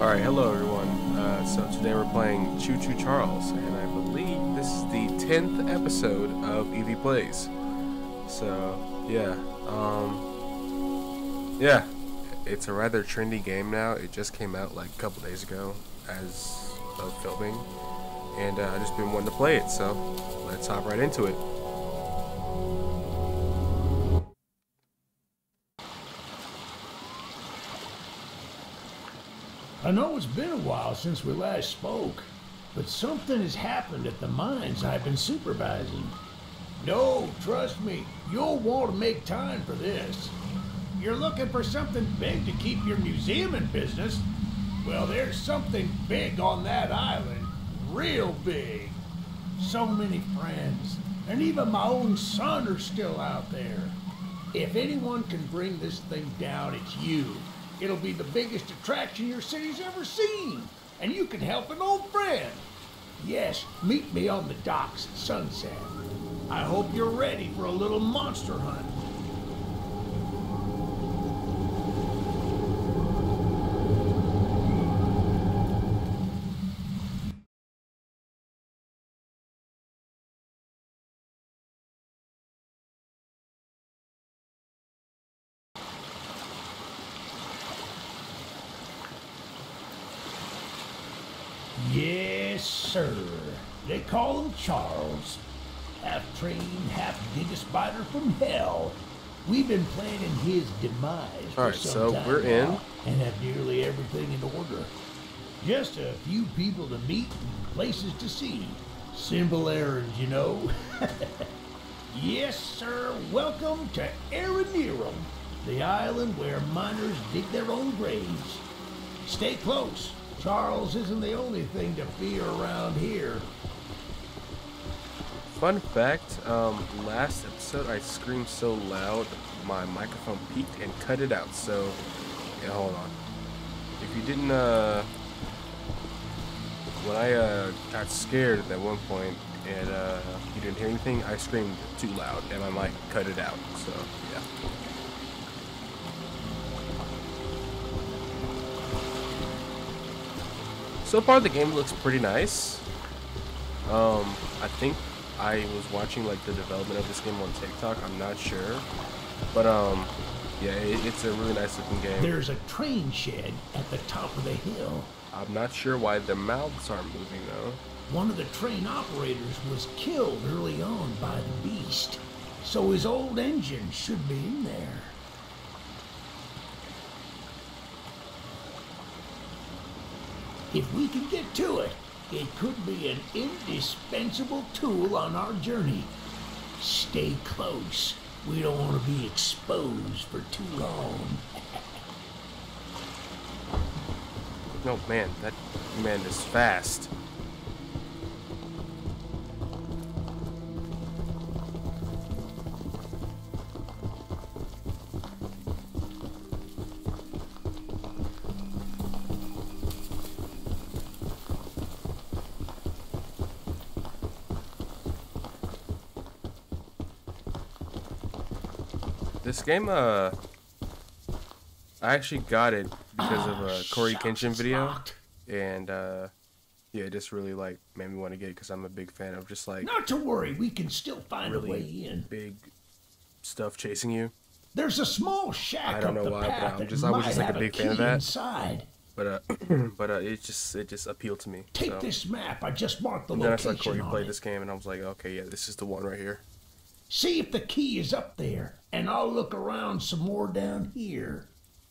Alright, hello everyone. So today we're playing Choo-Choo Charles, and I believe this is the 10th episode of Eevee Plays. So, yeah, it's a rather trendy game now. It just came out like a couple days ago as of filming, and I've just been wanting to play it, so let's hop right into it. I know it's been a while since we last spoke, but something has happened at the mines I've been supervising. No, trust me, you'll want to make time for this. You're looking for something big to keep your museum in business? Well, there's something big on that island. Real big. So many friends, and even my own son are still out there. If anyone can bring this thing down, it's you. It'll be the biggest attraction your city's ever seen, and you can help an old friend. Yes, meet me on the docks at sunset. I hope you're ready for a little monster hunt. Yes, sir. They call him Charles. Half trained, half giga spider from hell. We've been planning his demise for some time so we're in. now, and have nearly everything in order. Just a few people to meet and places to see. Simple errands, you know. Yes, sir. Welcome to Aranerum, the island where miners dig their own graves. Stay close. Charles isn't the only thing to fear around here. Fun fact, last episode I screamed so loud my microphone peaked and cut it out, so yeah, hold on. If you didn't when I got scared at one point and you didn't hear anything, I screamed too loud and my mic cut it out, so yeah. So far the game looks pretty nice. I think I was watching like the development of this game on TikTok, I'm not sure. But yeah, it's a really nice looking game. There's a train shed at the top of the hill. I'm not sure why their mouths aren't moving though. One of the train operators was killed early on by the beast, so his old engine should be in there. If we can get to it, it could be an indispensable tool on our journey. Stay close. We don't want to be exposed for too long. No, man, that man is fast. This game, I actually got it because of a Corey Kenshin video, and yeah, it just really like made me want to get it because I'm a big fan of just like Not to worry, we can still find really a way in. big stuff chasing you. There's a small shack I don't know up the why, but path I that was might just like a have big fan key of that. inside. But it just appealed to me. Take so. this map. I just marked the And then I saw location Corey on play it. this game, and I was like, okay, yeah, this is the one right here. See if the key is up there, and I'll look around some more down here.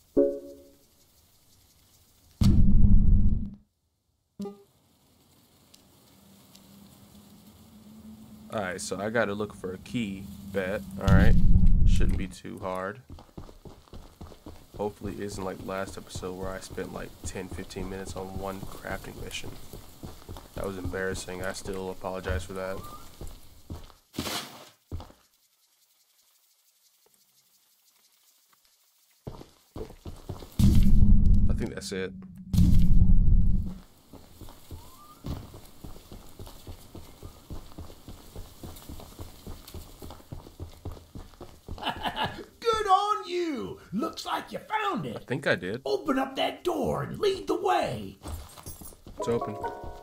Alright, so I gotta look for a key, bet. Alright, shouldn't be too hard. Hopefully it isn't like last episode where I spent like 10-15 minutes on one crafting mission. That was embarrassing. I still apologize for that. I think that's it. Good on you! Looks like you found I it. think I did. Open up that door and lead the way. It's open.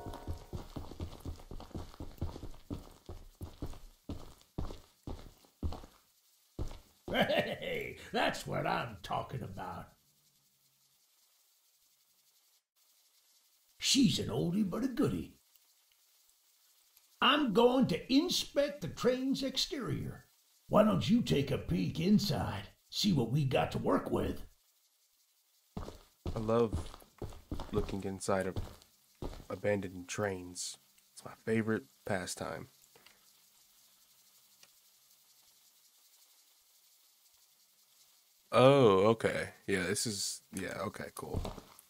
Hey, that's what I'm talking about. She's an oldie but a goodie. I'm going to inspect the train's exterior. Why don't you take a peek inside, see what we got to work with? I love looking inside of abandoned trains. It's my favorite pastime. Oh, okay. Yeah, this is... Yeah, okay, cool.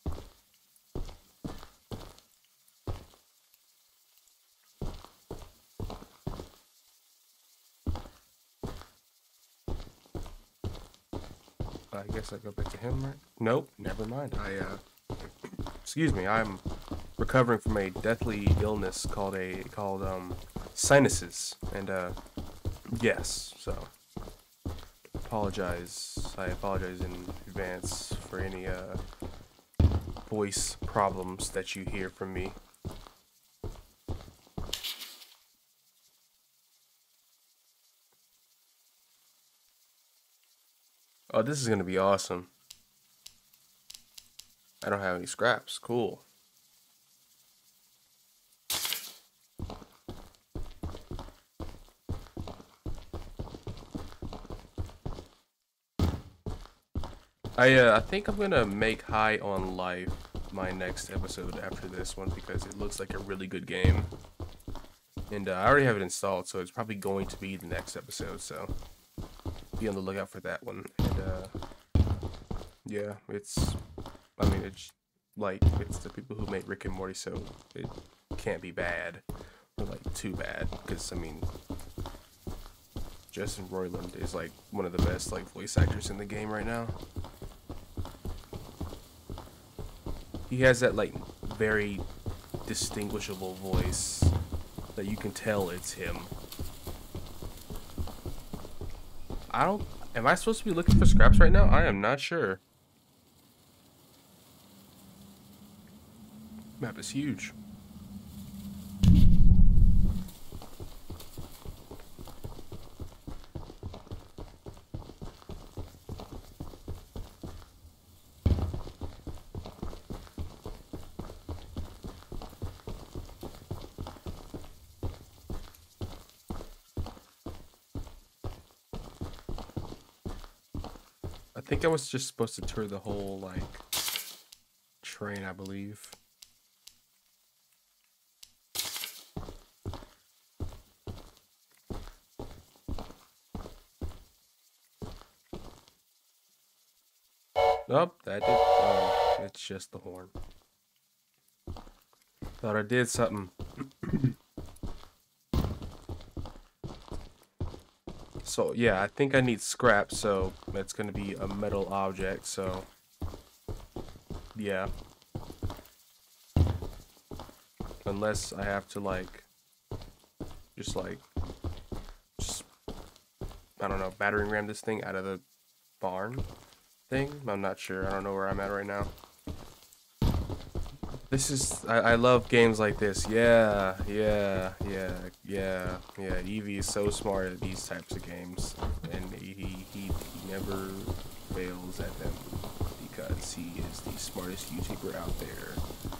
I guess I go back to him, right? Nope, never mind. Excuse me, I'm recovering from a deathly illness called sinuses. And, yes, so... I apologize in advance for any voice problems that you hear from me. Oh, this is gonna be awesome. I don't have any scraps. Cool. I think I'm gonna make High on Life my next episode after this one because it looks like a really good game. And I already have it installed, so it's probably going to be the next episode, so be on the lookout for that one. And yeah, it's the people who made Rick and Morty, so it can't be bad or like too bad, because I mean Justin Roiland is like one of the best like voice actors in the game right now. He has that like very distinguishable voice that you can tell it's him. Am I supposed to be looking for scraps right now? I am not sure. Map is huge. I think I was just supposed to tour the whole, like, train, I believe. Nope, that did. Oh, it's just the horn. Thought I did something. So, yeah, I think I need scrap, so that's gonna be a metal object, so... Yeah. Unless I have to, like... Just, I don't know, battering ram this thing out of the barn thing? I'm not sure. I don't know where I'm at right now. This is... I love games like this. Yeah. Eevee is so smart at these types of games. And he never fails at them. Because he is the smartest YouTuber out there.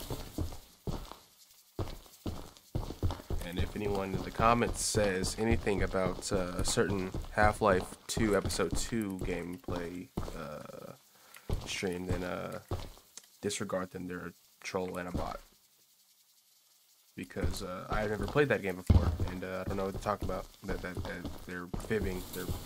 And if anyone in the comments says anything about a certain Half-Life 2 Episode 2 gameplay stream, then disregard them. They're a troll and a bot. Because I've never played that game before, and I don't know what to talk about. That they're fibbing.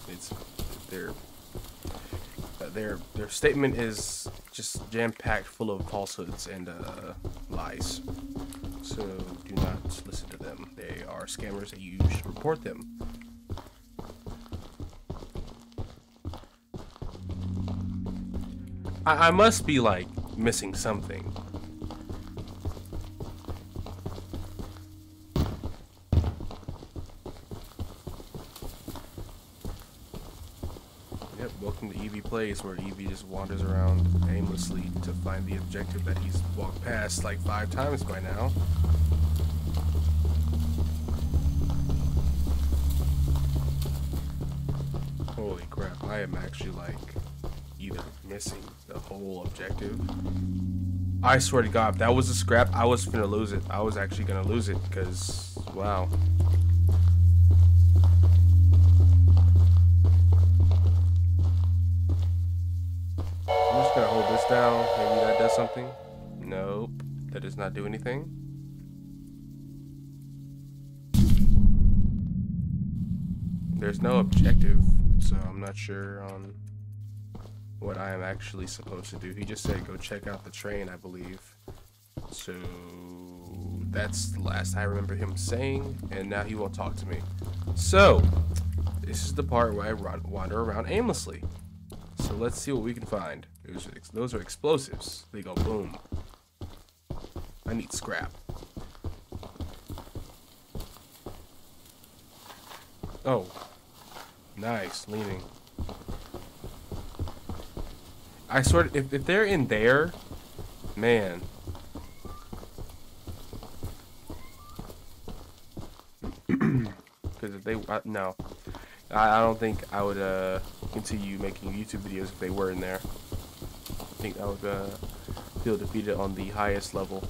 Their statement is just jam-packed full of falsehoods and lies. So do not listen to them. They are scammers, and you should report them. I must be like missing something. Yep, welcome to Eevee Eevee Plays, where Eevee just wanders around aimlessly to find the objective that he's walked past like 5 times by now. Holy crap, I am actually like either missing the whole objective. I swear to God, if that was a scrap, I was gonna lose it. I was actually gonna lose it because, wow. I'm just gonna hold this down. Maybe that does something. Nope, that does not do anything. There's no objective, so I'm not sure on what I am actually supposed to do. He just said go check out the train, I believe. So that's the last I remember him saying, and now he won't talk to me. So this is the part where I wander around aimlessly. So let's see what we can find. Those are explosives. They go boom. I need scrap. Oh, nice, leaning. I sort of, if they're in there, man. Because if they, no. I don't think I would continue making YouTube videos if they were in there. I think I would feel defeated on the highest level.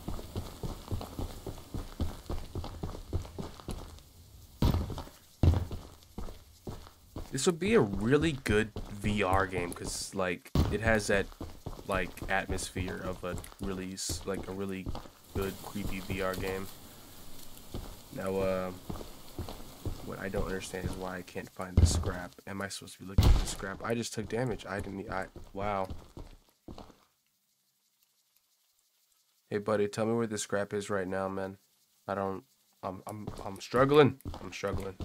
This would be a really good VR game because like it has that like atmosphere of a really good creepy VR game. Now what I don't understand is why I can't find the scrap. Am I supposed to be looking for the scrap? I just took damage. Wow. Hey buddy, tell me where the scrap is right now, man. I'm struggling. I'm struggling.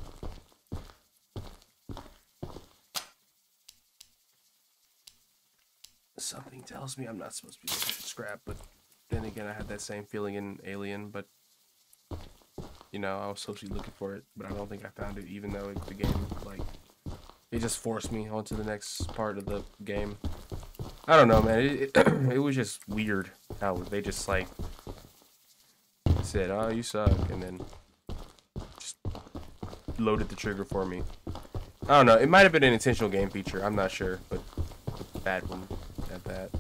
Something tells me I'm not supposed to be looking for scrap, but then again I had that same feeling in Alien, but you know, I was supposed to be looking for it, but I don't think I found it, even though the game, like, it just forced me onto the next part of the game. I don't know, man. It was just weird how they just, like, said, oh, you suck, and then just loaded the trigger for me. I don't know. It might have been an intentional game feature. I'm not sure, but a bad one at that.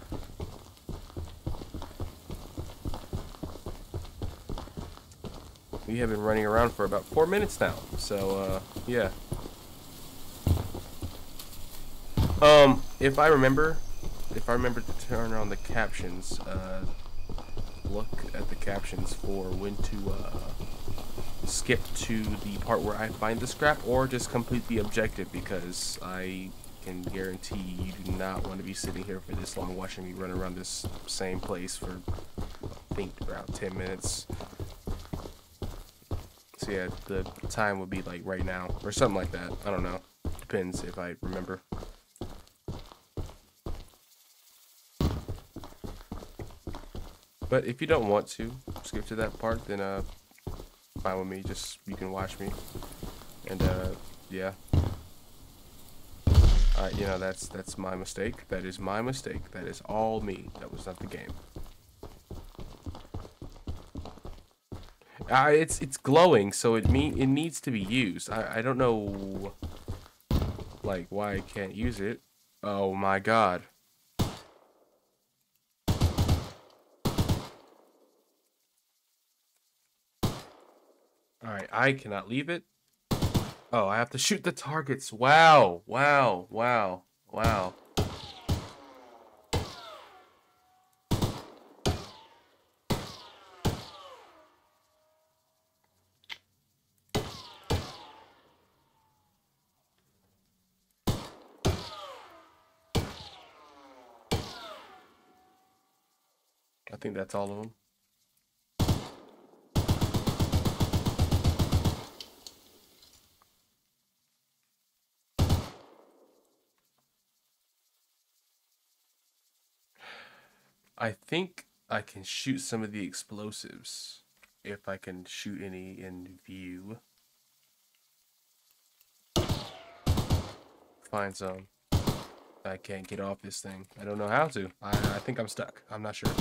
We have been running around for about 4 minutes now, so yeah. If I remember to turn on the captions, look at the captions for when to skip to the part where I find the scrap, or just complete the objective, because I can guarantee you do not want to be sitting here for this long watching me run around this same place for, I think, around 10 minutes. So yeah, the time would be like right now, or something like that. I don't know. Depends if I remember. But if you don't want to skip to that part, then fine with me. Just you can watch me, and yeah. You know, that's my mistake. That is my mistake. That is all me. That was not the game. It's glowing, so it needs to be used. I don't know, like, why I can't use it. Oh my God. Alright, I cannot leave it. Oh, I have to shoot the targets. Wow, wow, wow, wow. I think that's all of them. I think I can shoot some of the explosives, if I can shoot any in view. Find some. I can't get off this thing. I don't know how to. I think I'm stuck. I'm not sure.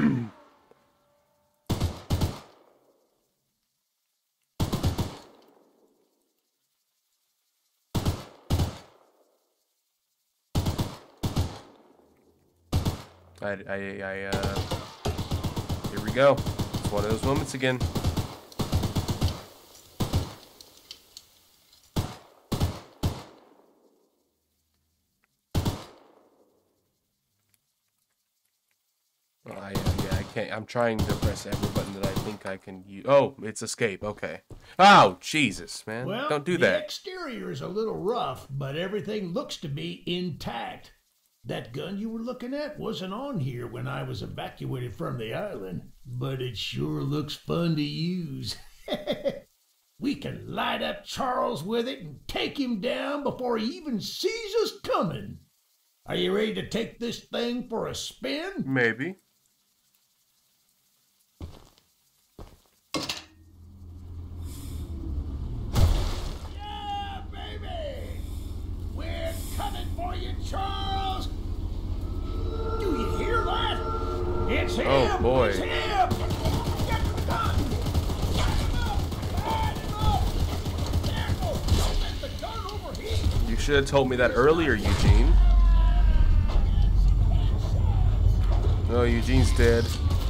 Here we go. It's one of those moments again. Yeah, I can't. I'm trying to press every button that I think I can use. Oh, it's escape. Okay. Oh, Jesus, man. Well, Don't do the that. exterior is a little rough, but everything looks to be intact. That gun you were looking at wasn't on here when I was evacuated from the island, but it sure looks fun to use. We can light up Charles with it and take him down before he even sees us coming. Are you ready to take this thing for a spin? Maybe. Yeah, baby! We're coming for you, Charles! Do you hear that? It's him! Oh, boy. It's him! Get the gun! Light him up! Light him up! Careful! Don't let the gun overheat! You should have told me that earlier, Eugene. No, Eugene's dead.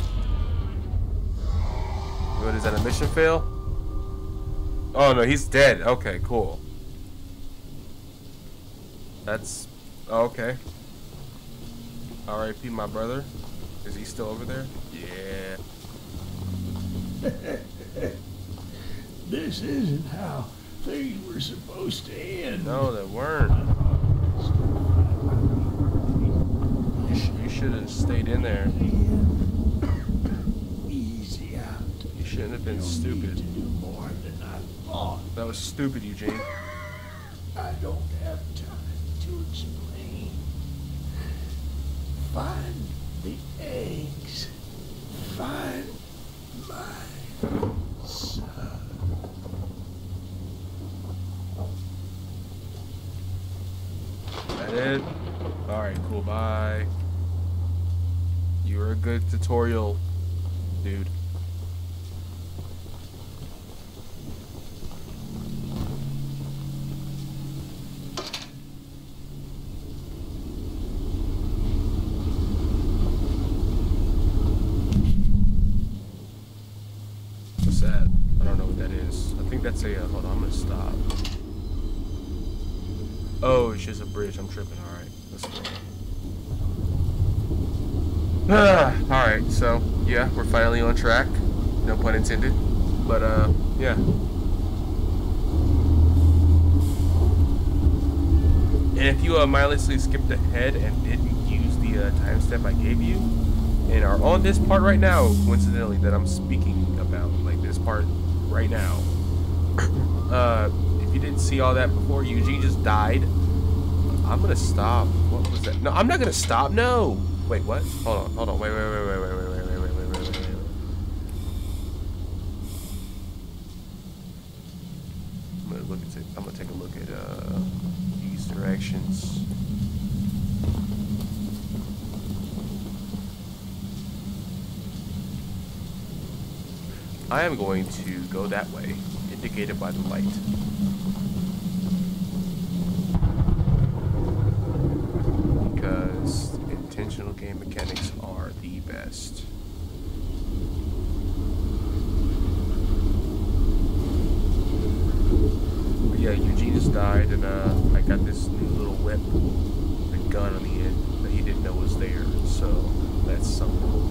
What is that, a mission fail? Oh no, he's dead. Okay, cool. That's okay. R.I.P. my brother. Is he still over there? Yeah. This isn't how things were supposed to end. No, they weren't. You should have stayed in there. Easy out. You shouldn't have been stupid. To do more than I thought. That was stupid, Eugene. I don't have time to explain. Find the eggs. Find my son. That it? Alright, cool, bye. You were a good tutorial, dude. What's that? I don't know what that is. I think that's a, hold on, I'm gonna stop. Oh, it's just a bridge. I'm tripping. Alright, let's go. Alright, so, yeah, we're finally on track. No pun intended. But, yeah. And if you mindlessly skipped ahead and didn't use the timestamp I gave you, and are on this part right now, coincidentally, that I'm speaking about, like this part right now, if you didn't see all that before, Eugene just died. I'm gonna stop. What was that? No, I'm not gonna stop. No. Wait, what? Hold on. Wait. I'm gonna take a look at these directions. I am going to go that way, indicated by the light. Because intentional game mechanics are the best. But yeah, Eugene just died, and I got this new little whip, a gun on the end that he didn't know was there. So that's something.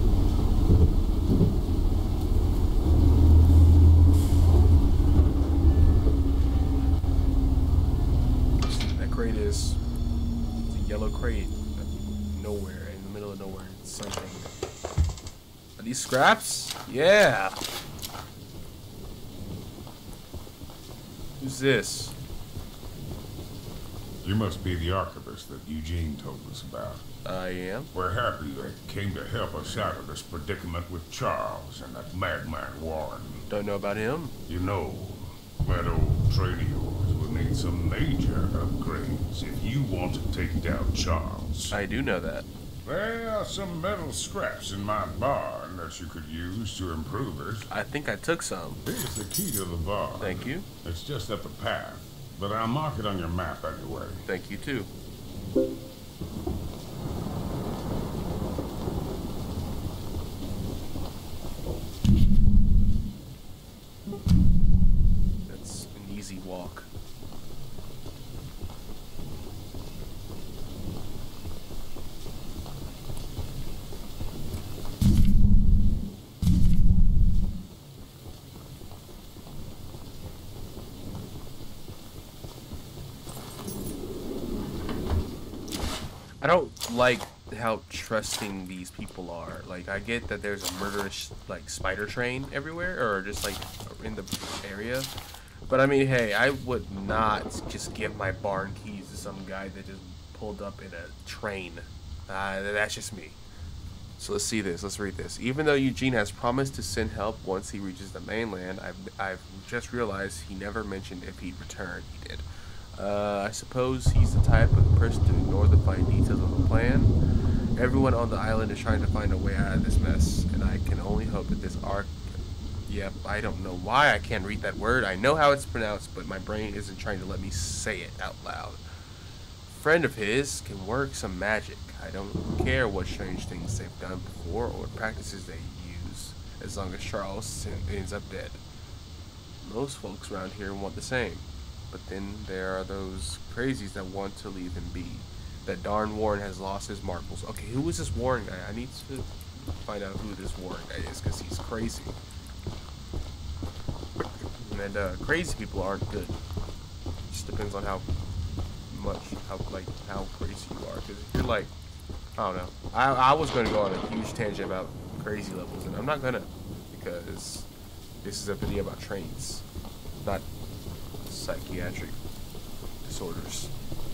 That crate is a yellow crate. Nowhere, in the middle of nowhere. It's something. Are these scraps? Yeah. Who's this? You must be the archivist that Eugene told us about. I am. We're happy you came to help us out of this predicament with Charles and that madman Warren. Don't know about him. You know, that old train of yours would need need some major upgrades if you want to take down Charles. I do know that. There are some metal scraps in my barn that you could use to improve it. I think I took some. Here's the key to the barn. Thank you. It's just up the path, but I'll mark it on your map anyway. Thank you too. That's an easy walk. I don't like how trusting these people are. Like, I get that there's a murderous, like, spider train everywhere, or just, like, in the area. But, I mean, hey, I would not just give my barn keys to some guy that just pulled up in a train. That's just me. So let's see this. Let's read this. Even though Eugene has promised to send help once he reaches the mainland, I've just realized he never mentioned if he'd return. He did. I suppose he's the type of person to ignore the fine details of the plan. Everyone on the island is trying to find a way out of this mess, and I can only hope that this arc... Yep, I don't know why I can't read that word. I know how it's pronounced, but my brain isn't trying to let me say it out loud. Friend of his can work some magic. I don't care what strange things they've done before or what practices they use, as long as Charles ends up dead. Most folks around here want the same. But then there are those crazies that want to leave him be. That darn Warren has lost his marbles. Okay, who is this Warren guy? I need to find out who this Warren guy is, because he's crazy. And crazy people aren't good. It just depends on how crazy you are. Because if you're like, I don't know. I was going to go on a huge tangent about crazy levels, and I'm not going to. Because this is a video about trains, not psychiatric disorders.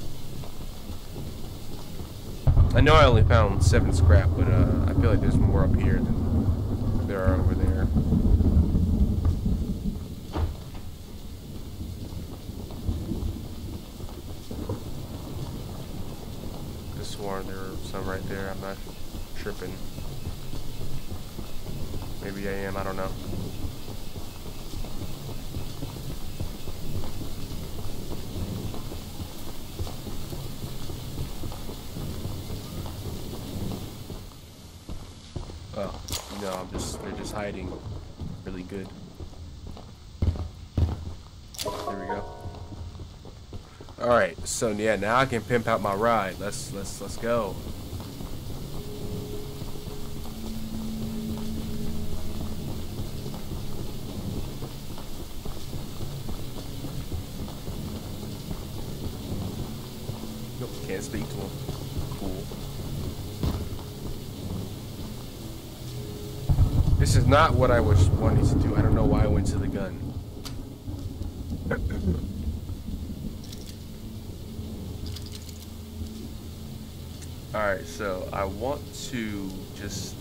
I know I only found 7 scrap, but I feel like there's more up here than there are over there. Could have sworn there were some right there. I'm not tripping. Maybe I am. I don't know. Oh, no, they're just hiding really good. There we go. Alright, so yeah, now I can pimp out my ride. Let's go. Nope, can't speak to him. Cool. This is not what I was wanting to do. I don't know why I went to the gun. Alright, so I want to just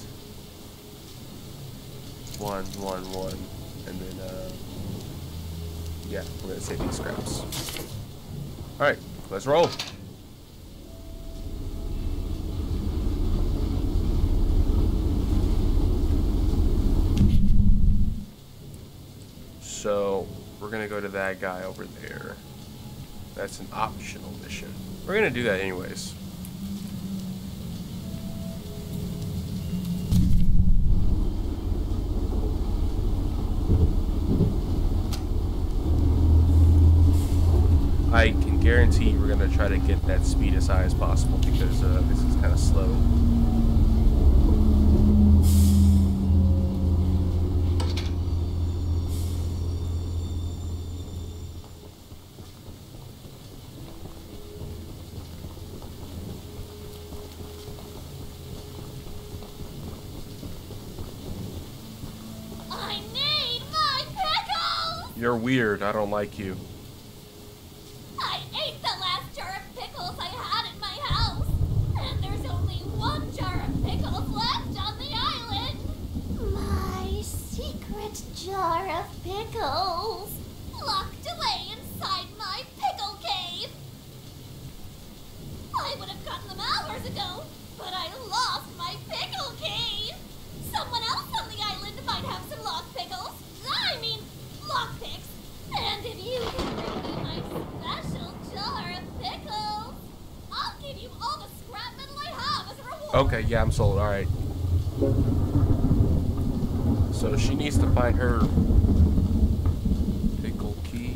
one, and then yeah, we're gonna save these scraps. Alright, let's roll. So we're gonna go to that guy over there. That's an optional mission. We're gonna do that anyways. I can guarantee we're gonna try to get that speed as high as possible because this is kind of slow. You're weird. I don't like you. I ate the last jar of pickles I had in my house. And there's only 1 jar of pickles left on the island. My secret jar of pickles. Locked away inside my pickle hours ago, but I lost my pickle cave. Someone else on the island might have some lost pickles. I mean, lockpicks. And if you can bring me my special jar of pickles, I'll give you all the scrap metal I have as a reward. Okay, yeah, I'm sold. All right. So she needs to find her pickle key.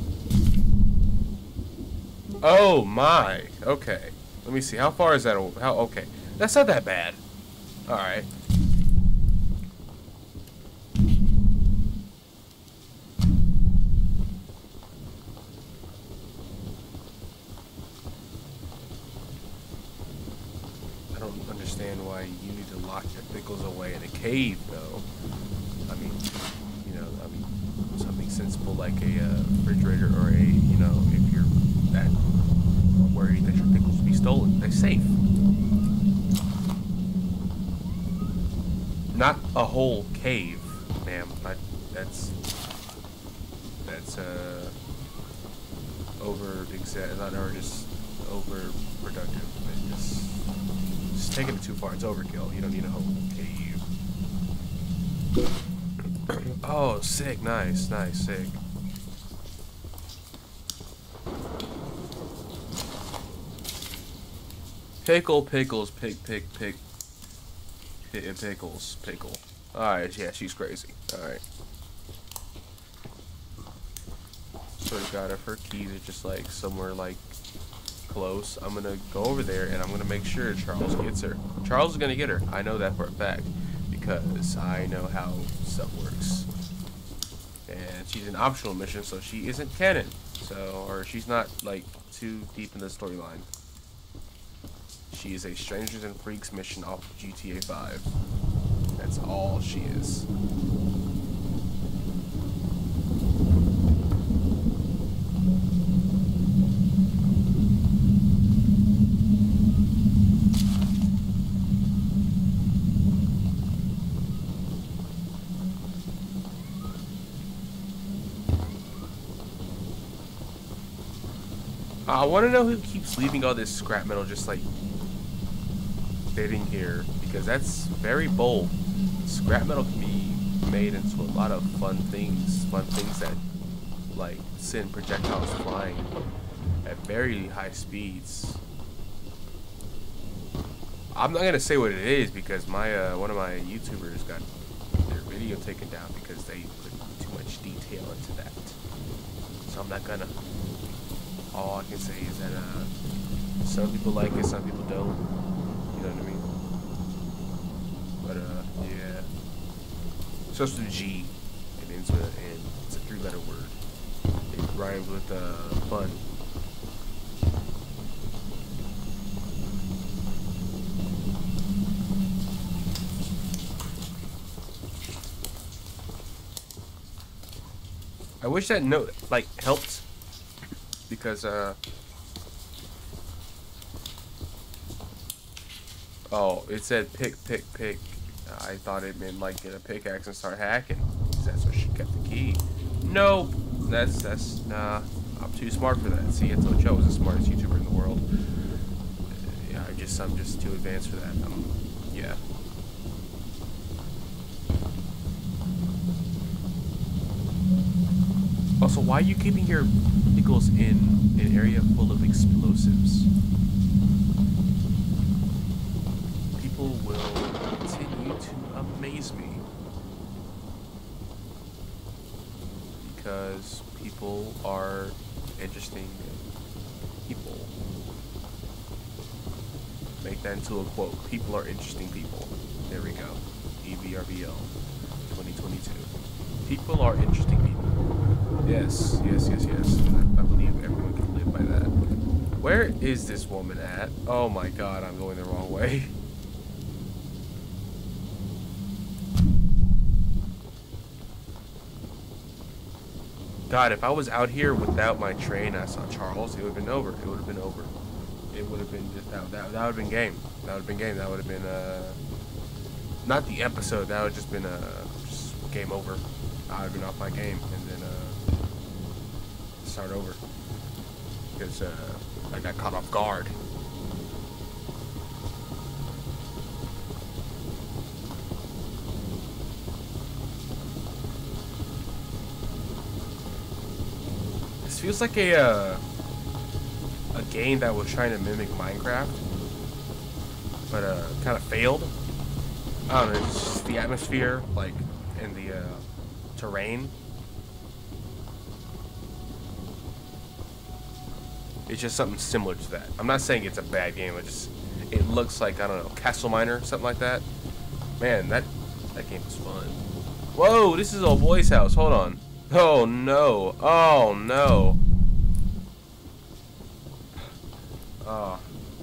Oh my. Okay. Let me see. How far is that? How? Okay. That's not that bad. All right. I don't understand why you need to lock your pickles away in a cave, though. I mean, you know, something sensible like a refrigerator or a, you know, if you're that worried that your pickles will be stolen, they're safe. Not a whole cave, ma'am. That's or just overproductive. Just taking it too far. It's overkill. You don't need a whole cave. Oh, sick. Nice, sick. Pickles, pickle. Alright, yeah, she's crazy. Alright. Sort of got her keys are just like somewhere like close. I'm gonna go over there and I'm gonna make sure Charles gets her. Charles is gonna get her. I know that for a fact because I know how stuff works. And she's an optional mission, so she isn't canon. So, or she's not like too deep in the storyline. She is a Strangers and Freaks mission off of GTA 5. That's all she is. I want to know who keeps leaving all this scrap metal just like sitting here, because that's very bold. Scrap metal can be made into a lot of fun things that like send projectiles flying at very high speeds. I'm not gonna say what it is because my one of my YouTubers got their video taken down because they put too much detail into that. So I'm not gonna. All I can say is that some people like it, some people don't. You know what I mean? But yeah. So it's the G, and it's a 3-letter word. It rhymes with fun. I wish that note like helped. Because, oh, it said pick. I thought it meant like get a pickaxe and start hacking. That's where she kept the key. No, nah, I'm too smart for that. See, I told you I was the smartest YouTuber in the world. Yeah, I'm just too advanced for that. Yeah. Also, why are you keeping your pickles in an area full of explosives? People will continue to amaze me. Because people are interesting people. Make that into a quote. People are interesting people. There we go. EVRBL 2022. People are interesting people. Yes. I believe everyone can live by that. Where is this woman at? Oh my god, I'm going the wrong way. God, if I was out here without my train, I saw Charles, it would have been over. It would have been over. It would have been just that would have been game. That would have been game. That would have been not the episode. That would have just been just game over. I would have been off my game and then start over because I got caught off guard. feels like a game that was trying to mimic Minecraft, but kind of failed. I don't know, it's just the atmosphere, like, and the terrain. It's just something similar to that. I'm not saying it's a bad game. It looks like, I don't know, Castle Miner, something like that. Man, that game was fun. Whoa, this is old boy's house. Hold on. Oh no. Oh no. Oh.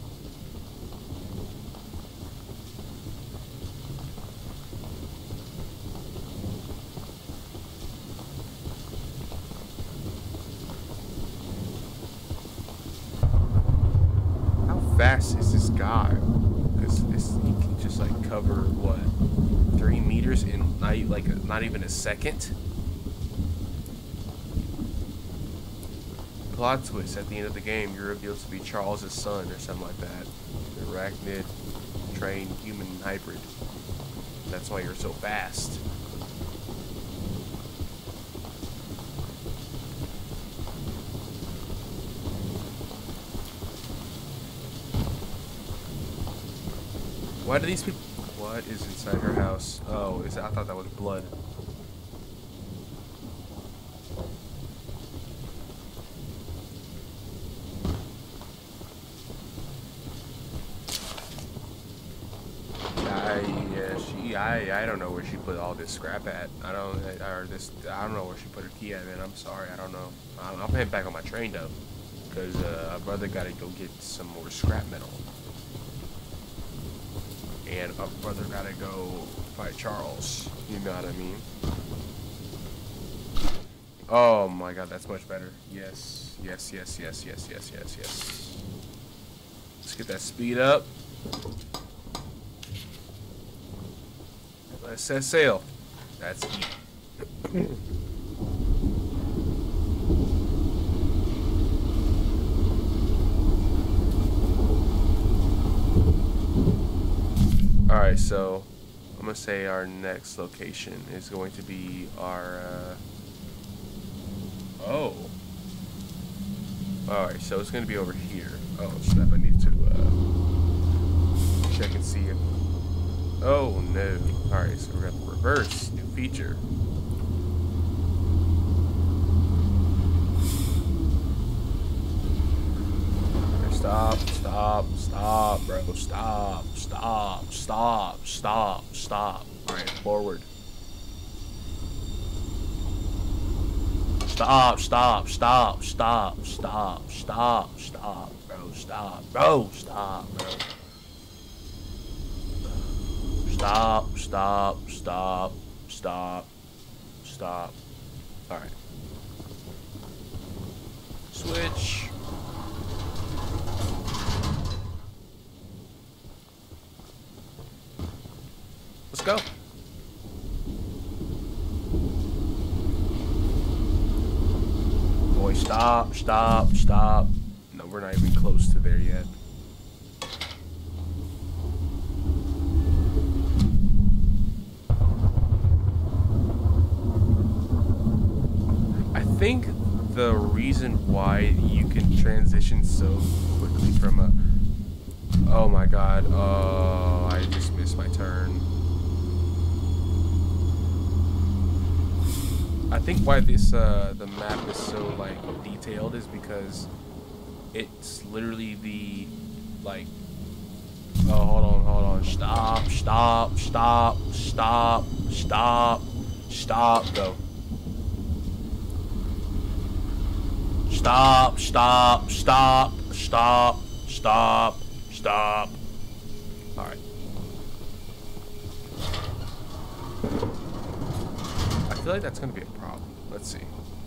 How fast is this guy? Because he can just like cover what, 3 meters in not even a second. Plot twist: at the end of the game, you're revealed to be Charles's son or something like that. An arachnid trained human hybrid. That's why you're so fast. Why do these people? What is inside her house? Oh, I thought that was blood. I don't know where she put all this scrap at. I don't know where she put her key at, man. I'm sorry, I don't know. I'll head back on my train though, because our brother got to go get some more scrap metal, and our brother got to go fight Charles. You know what I mean? Oh my God, that's much better. Yes, yes, yes, yes, yes, yes, yes, yes. Let's get that speed up. Let's set sail. That's it. Alright, so I'm gonna say our next location is going to be our oh. Alright, so it's gonna be over here. Oh snap, I need to check and see if oh no. Alright, so we're gonna reverse, new feature. Stop, stop, stop, bro. Stop, stop, stop, stop, stop. Alright, forward. Stop, stop, stop, stop, stop, stop, stop, bro. Stop, bro. Stop, bro. Stop, stop, stop, stop, stop. Alright. Switch. Let's go. Boy, stop, stop, stop. No, we're not even close to there yet. I think the reason why you can transition so quickly from a... Oh my God. Oh, I just missed my turn. I think why this the map is so like detailed is because it's literally the like hold on stop stop stop stop stop stop go stop stop stop stop stop stop. All right. I feel like that's gonna be a problem. Let's see.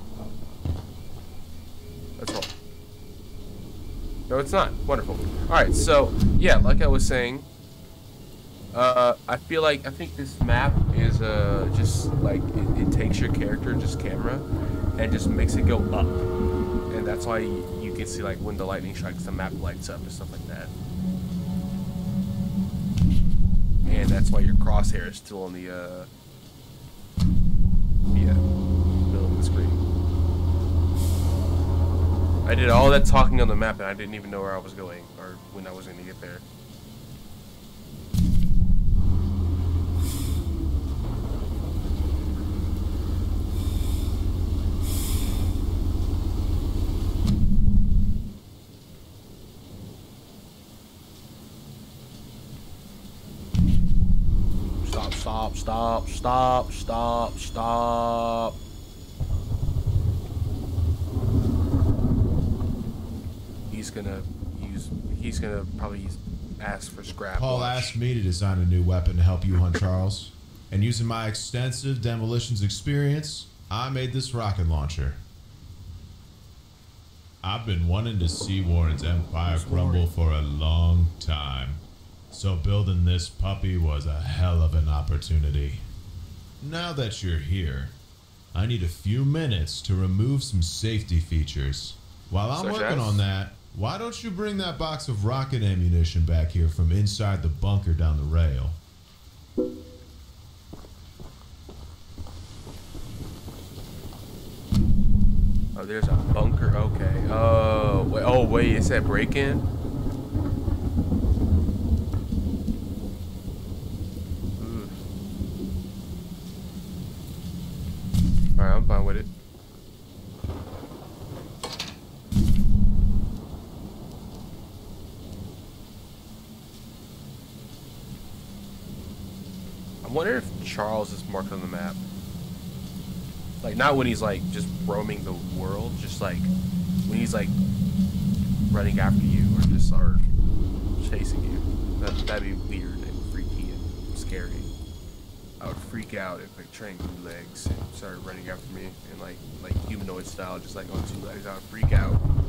Let's roll. No, it's not. Wonderful. Alright, so yeah, like I was saying, I think this map is just like it takes your character, just camera, and just makes it go up. And that's why you can see like when the lightning strikes, the map lights up and stuff like that. And that's why your crosshair is still on the middle of the screen. I did all that talking on the map and I didn't even know where I was going or when I was going to get there. Stop. He's gonna probably ask for scrap. Paul asked me to design a new weapon to help you hunt Charles. And using my extensive demolitions experience, I made this rocket launcher. I've been wanting to see Warren's empire crumble for a long time. So building this puppy was a hell of an opportunity. Now that you're here, I need a few minutes to remove some safety features. While I'm working on that, why don't you bring that box of rocket ammunition back here from inside the bunker down the rail? Oh, there's a bunker. Okay. Oh, wait. Is that break-in? Alright, I'm fine with it. I wonder if Charles is marked on the map. Like, not when he's like just roaming the world, just like when he's like running after you or chasing you. That'd be weird and freaky and scary. I would freak out if like trained two legs and started running after me and like humanoid style, just like on two legs. I would freak out.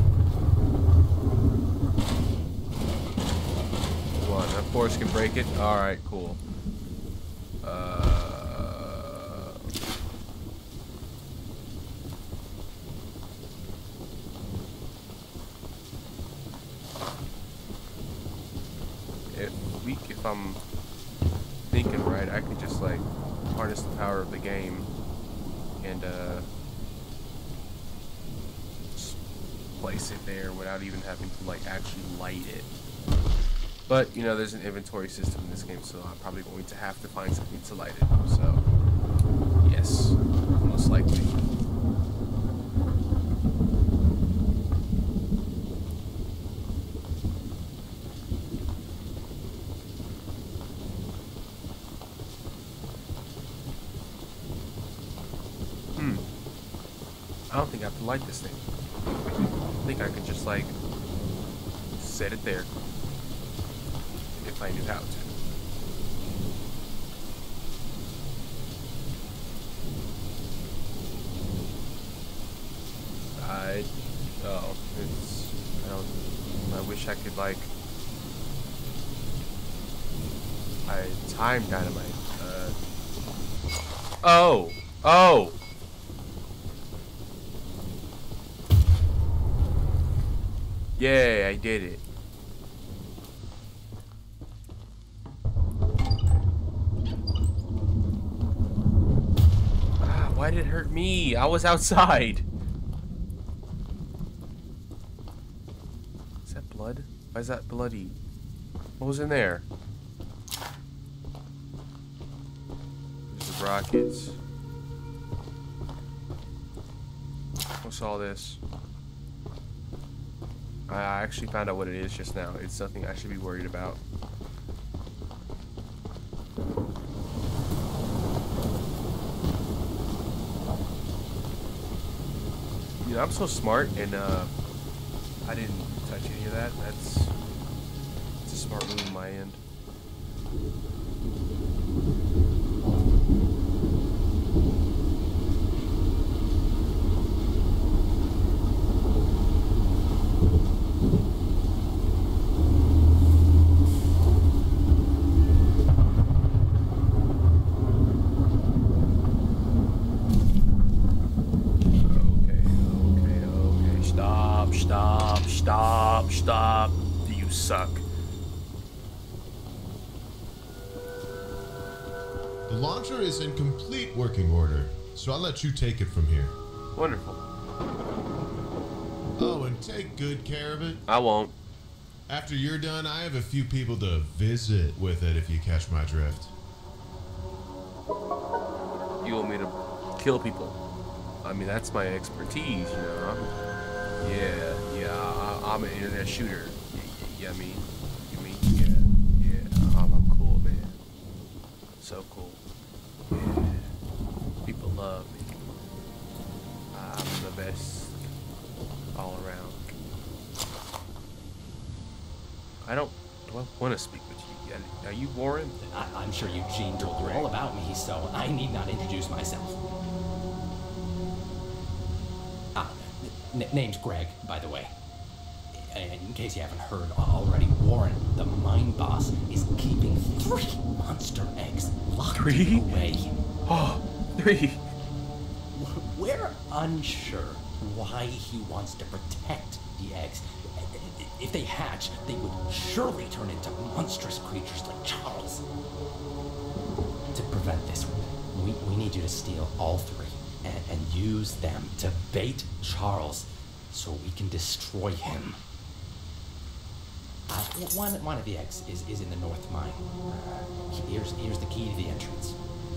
Come on, that force can break it. All right, cool. If I'm thinking right, I could just like harness the power of the game and just place it there without even having to like actually light it. But you know, there's an inventory system in this game, so I'm probably going to have to find something to light it. So yes, most likely. I don't think I have to light this thing. I think I could just like set it there if I knew how to. I wish I could like time dynamite. Oh. Yeah, I did it. Why did it hurt me? I was outside. Is that blood? Why is that bloody? What was in there? There's the rockets. What's all this? I actually found out what it is just now. It's something I should be worried about. You know, I'm so smart, and I didn't touch any of that. It's a smart move on my end. Stop. You suck. The launcher is in complete working order, so I'll let you take it from here. Wonderful. Oh, and take good care of it. I won't. After you're done, I have a few people to visit with it if you catch my drift. You want me to kill people? I mean, that's my expertise, you know. I'm an internet shooter. Yeah, I mean, I'm cool, man. So cool. Yeah. People love me. I'm the best all around. Do I want to speak with you? Are you Warren? I'm sure Eugene told you all about me, so I need not introduce myself. Name's Greg, by the way. In case you haven't heard already, Warren, the mine boss, is keeping 3 monster eggs locked away. Oh, 3. We're unsure why he wants to protect the eggs. If they hatch, they would surely turn into monstrous creatures like Charles. To prevent this, we need you to steal all 3 and use them to bait Charles so we can destroy him. One of the eggs is in the north mine. Here's the key to the entrance.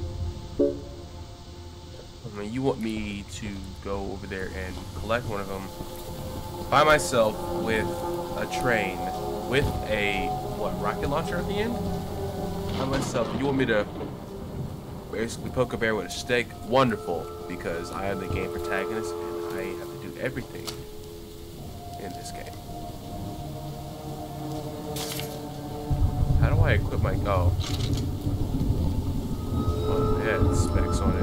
I mean, you want me to go over there and collect one of them by myself with a train with a rocket launcher at the end? By myself. You want me to basically poke a bear with a stick? Wonderful, because I am the game protagonist and I have to do everything in this game. How do I equip my oh, it had specs on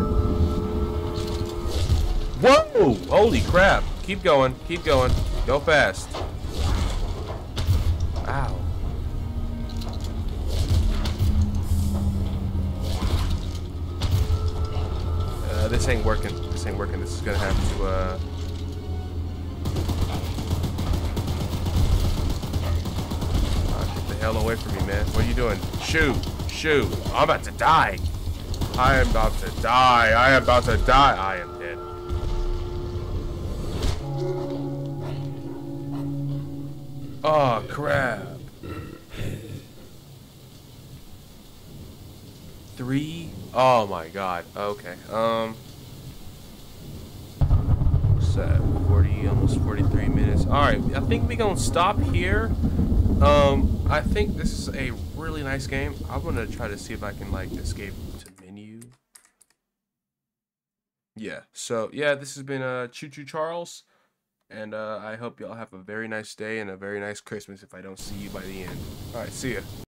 it. Whoa! Holy crap! Keep going, go fast. Ow. This ain't working. This is gonna have to get the hell away from me, man. What are you doing? Shoot. I'm about to die. I am about to die. I am dead. Oh, crap. 3? Oh my god. Okay. What's that? 40, almost 43 minutes. Alright, I think we're gonna stop here. I think this is a really nice game. I'm gonna try to see if I can, like, escape to menu. Yeah, so, yeah, this has been Choo-Choo Charles. And I hope y'all have a very nice day and a very nice Christmas if I don't see you by the end. Alright, see ya.